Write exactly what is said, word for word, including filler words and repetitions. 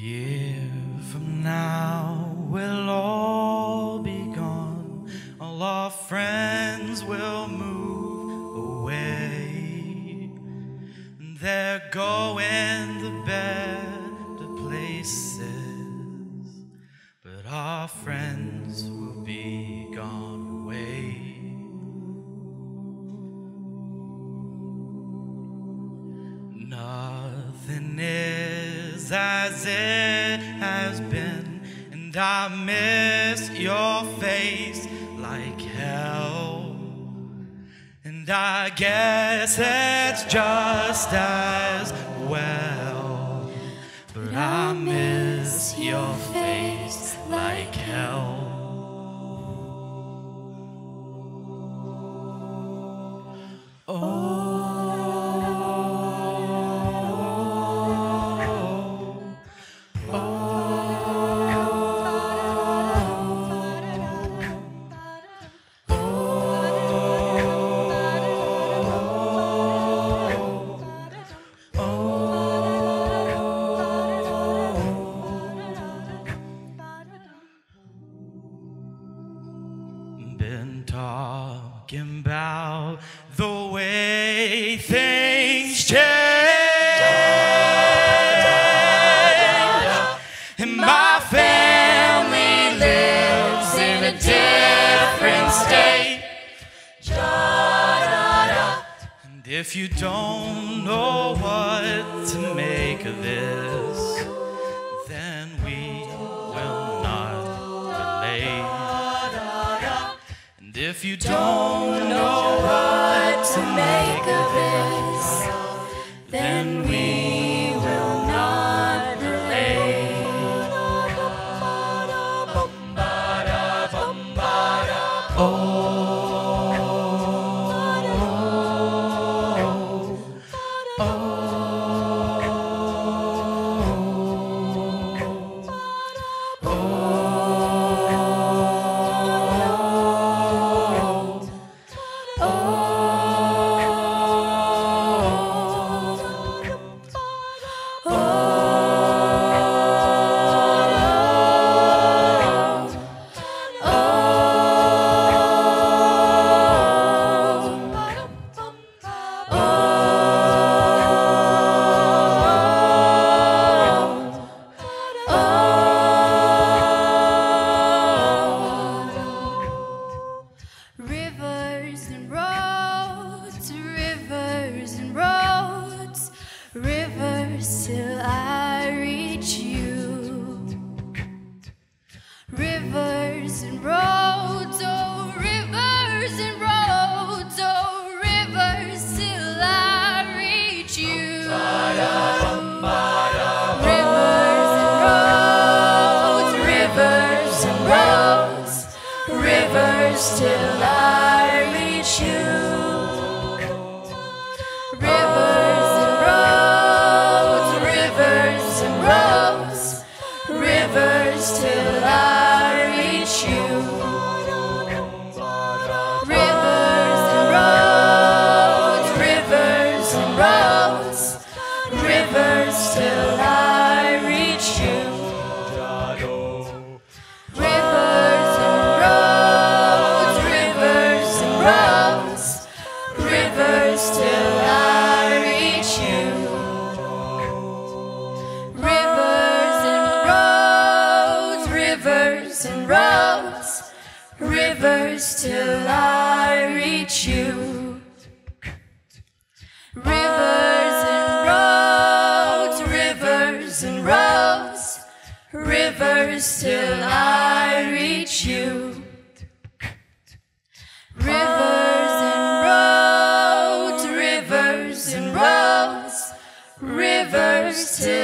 year from now we'll all be gone. All our friends will move away. They're going to better places, but our friends will be gone away. Nothing is as it has been, and I miss your face like hell. And I guess it's just as well, but I miss your face like hell. Oh. Been talking about the way things change, and my family lives in a different state. And if you don't know what to make of this, then we will not relate. And if you don't know what to make of this, then we will not relate. Oh. Rivers till